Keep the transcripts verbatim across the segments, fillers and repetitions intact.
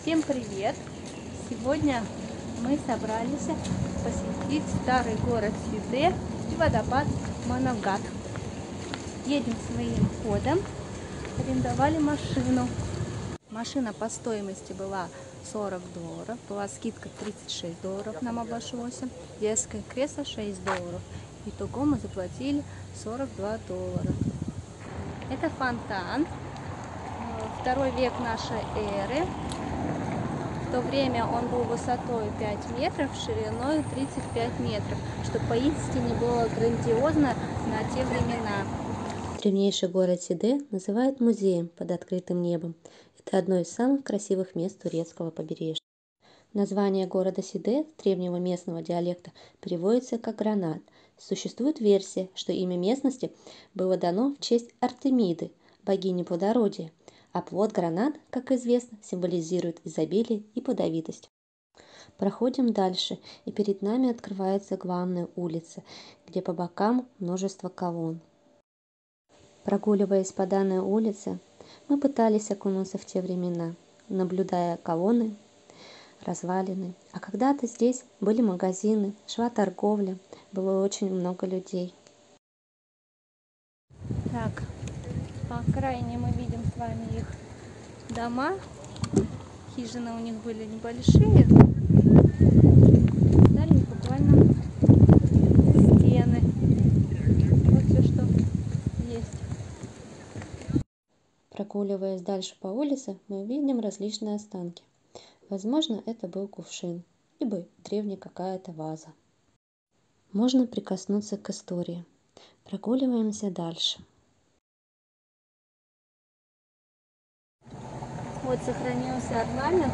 Всем привет! Сегодня мы собрались посетить старый город Сиде и водопад Манавгат. Едем своим ходом, арендовали машину. Машина по стоимости была сорок долларов, была скидка тридцать шесть долларов нам обошлось, детское кресло шесть долларов. Итого мы заплатили сорок два доллара. Это фонтан, второй век нашей эры. В то время он был высотой пять метров, шириной тридцать пять метров, что поистине было грандиозно на те времена. Древнейший город Сиде называют музеем под открытым небом. Это одно из самых красивых мест турецкого побережья. Название города Сиде с древнего местного диалекта переводится как «гранат». Существует версия, что имя местности было дано в честь Артемиды, богини плодородия, а плод гранат, как известно, символизирует изобилие и плодовитость. Проходим дальше, и перед нами открывается главная улица, где по бокам множество колонн. Прогуливаясь по данной улице, мы пытались окунуться в те времена, наблюдая колонны, развалины. А когда-то здесь были магазины, шла торговля, было очень много людей. Так, по окраине мы видим с вами их дома. Хижины у них были небольшие. Далее буквально стены. Вот все, что есть. Прогуливаясь дальше по улице, мы видим различные останки. Возможно, это был кувшин, либо древняя какая-то ваза. Можно прикоснуться к истории. Прогуливаемся дальше. Вот сохранился орнамент.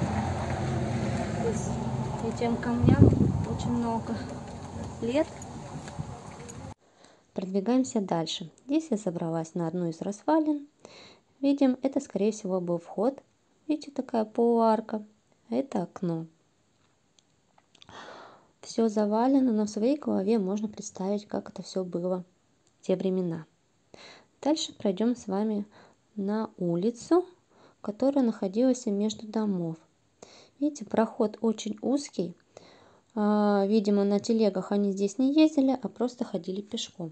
Этим камням очень много лет. Продвигаемся дальше. Здесь я забралась на одну из развалин. Видим, это скорее всего был вход. Видите, такая полуарка. Это окно. Все завалено, но в своей голове можно представить, как это все было в те времена. Дальше пройдем с вами на улицу, которая находилась между домов. Видите, проход очень узкий. Видимо, на телегах они здесь не ездили, а просто ходили пешком.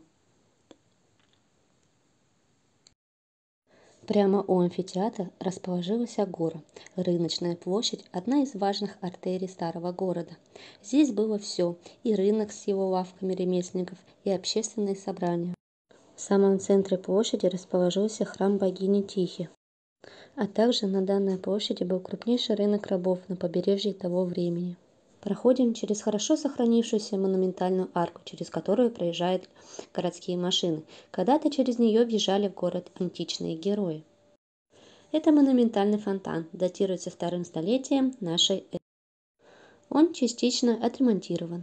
Прямо у амфитеатра расположилась агора, рыночная площадь, одна из важных артерий старого города. Здесь было все, и рынок с его лавками ремесленников, и общественные собрания. В самом центре площади расположился храм богини Тихи, а также на данной площади был крупнейший рынок рабов на побережье того времени. Проходим через хорошо сохранившуюся монументальную арку, через которую проезжают городские машины. Когда-то через нее въезжали в город античные герои. Это монументальный фонтан, датируется вторым столетием нашей эры. Он частично отремонтирован.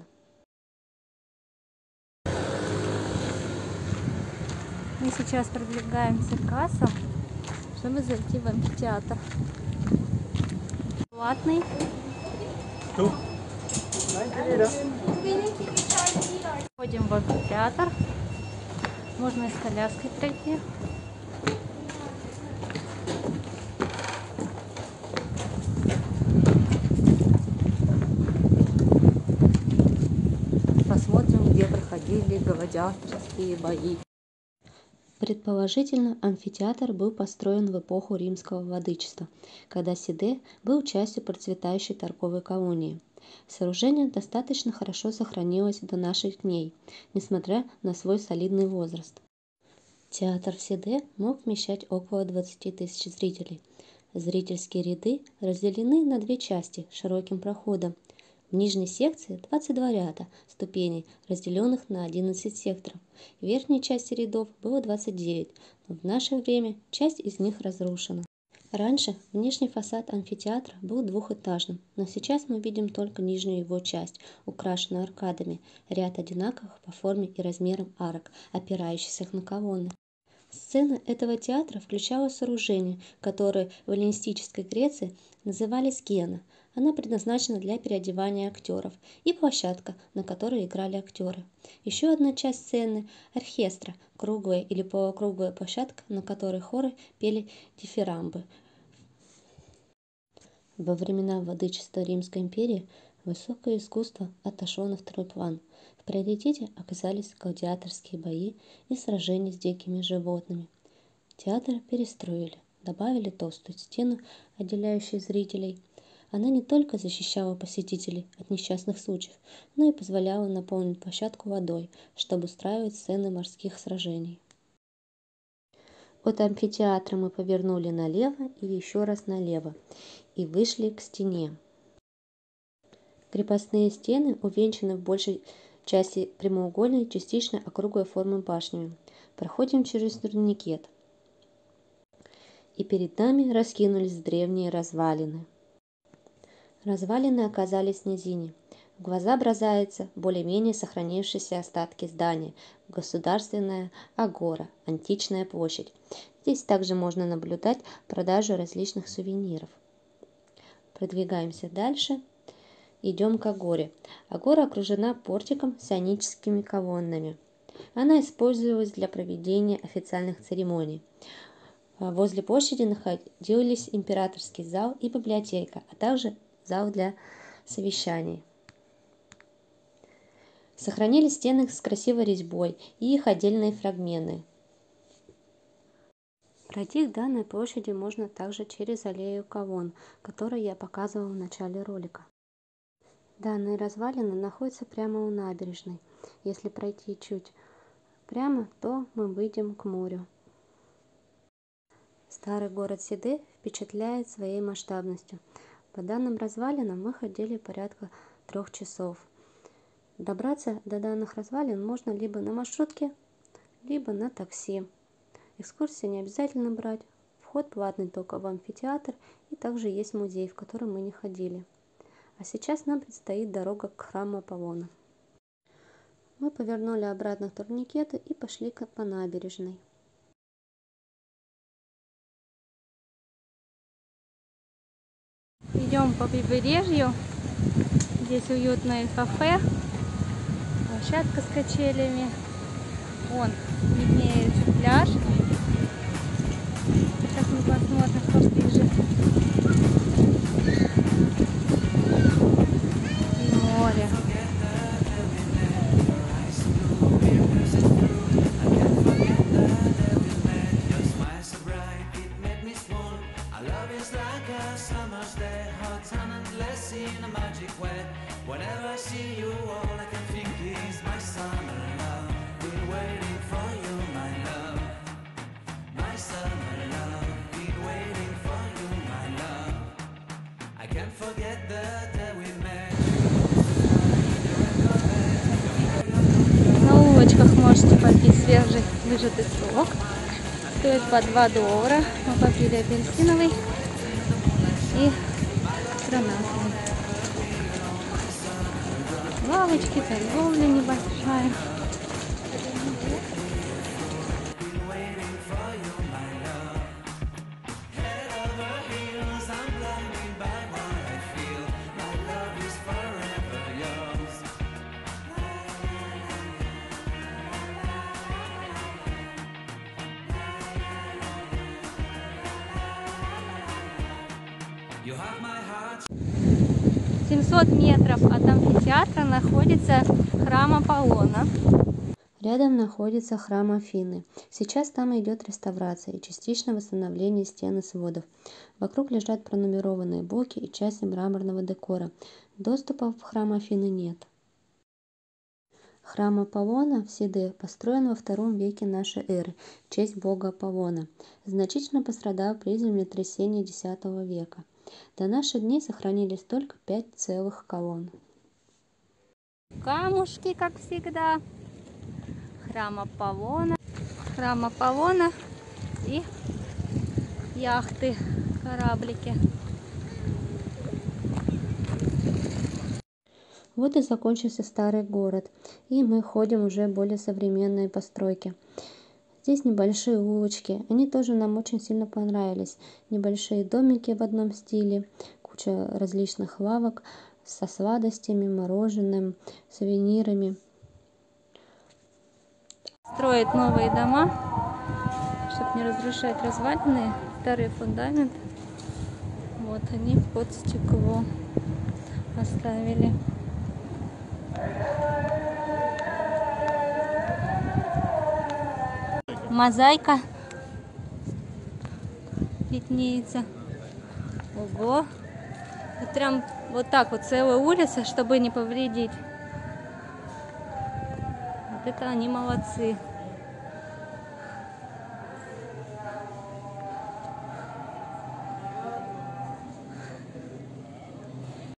Мы сейчас продвигаемся к кассам, чтобы зайти в амфитеатр. Платный. Входим в амфитеатр. Можно и с коляской пройти. Посмотрим, где проходили гладиаторские бои. Предположительно, амфитеатр был построен в эпоху римского владычества, когда Сиде был частью процветающей торговой колонии. Сооружение достаточно хорошо сохранилось до наших дней, несмотря на свой солидный возраст. Театр в Сиде мог вмещать около двадцати тысяч зрителей. Зрительские ряды разделены на две части широким проходом. В нижней секции двадцать два ряда ступеней, разделенных на одиннадцать секторов. В верхней части рядов было двадцать девять, но в наше время часть из них разрушена. Раньше внешний фасад амфитеатра был двухэтажным, но сейчас мы видим только нижнюю его часть, украшенную аркадами, ряд одинаковых по форме и размерам арок, опирающихся на колонны. Сцена этого театра включала сооружение, которое в эллинистической Греции называли скена. Она предназначена для переодевания актеров, и площадка, на которой играли актеры. Еще одна часть сцены – оркестра, круглая или полукруглая площадка, на которой хоры пели дифирамбы. Во времена владычества Римской империи высокое искусство отошло на второй план. В приоритете оказались гладиаторские бои и сражения с дикими животными. Театр перестроили, добавили толстую стену, отделяющую зрителей. Она не только защищала посетителей от несчастных случаев, но и позволяла наполнить площадку водой, чтобы устраивать сцены морских сражений. От амфитеатра мы повернули налево и еще раз налево и вышли к стене. Крепостные стены увенчаны в большей части прямоугольной, частично округлой формы башнями. Проходим через турникет, и перед нами раскинулись древние развалины. Развалины оказались в низине. В глаза бросаются более-менее сохранившиеся остатки здания, государственная агора, античная площадь. Здесь также можно наблюдать продажу различных сувениров. Продвигаемся дальше. Идем к агоре. Агора окружена портиком с ионическими колоннами. Она использовалась для проведения официальных церемоний. Возле площади находились императорский зал и библиотека, а также зал для совещаний. Сохранились стены с красивой резьбой и их отдельные фрагменты. Пройти к данной площади можно также через аллею колонн, которую я показывала в начале ролика. Данные развалины находятся прямо у набережной. Если пройти чуть прямо, то мы выйдем к морю. Старый город Сиде впечатляет своей масштабностью. По данным развалинам мы ходили порядка трех часов. Добраться до данных развалин можно либо на маршрутке, либо на такси. Экскурсии не обязательно брать. Вход платный только в амфитеатр, и также есть музей, в который мы не ходили. А сейчас нам предстоит дорога к храму Аполлона. Мы повернули обратно к турникету и пошли по набережной. Идем по побережью. Здесь уютное кафе, площадка с качелями. Вон виднеется пляж. Сейчас мы посмотрим поближе. И море. На улочках можете попить свежий выжатый сок. Стоит по два доллара. Мы попили апельсиновый и гранатовый. Лавочки, торговля небольшая. семьсот метров от амфитеатра находится храм Аполлона. Рядом находится храм Афины. Сейчас там идет реставрация и частичное восстановление стен и сводов. Вокруг лежат пронумерованные блоки и части мраморного декора. Доступа в храм Афины нет. Храм Аполлона в Сиде построен во втором веке нашей эры в честь бога Аполлона. Значительно пострадал при землетрясении десятого века. До наших дней сохранились только пять целых колонн. Камушки, как всегда. Храм Аполлона. Храм Аполлона и яхты, кораблики. Вот и закончился старый город, и мы ходим уже в более современные постройки. Здесь небольшие улочки, они тоже нам очень сильно понравились. Небольшие домики в одном стиле, куча различных лавок со сладостями, мороженым, сувенирами. Строят новые дома, чтобы не разрушать развалины, старый фундамент. Вот Вот они под стекло оставили. Мозаика виднеется. Ого! Вот прям вот так вот целая улица, чтобы не повредить. Вот это они молодцы.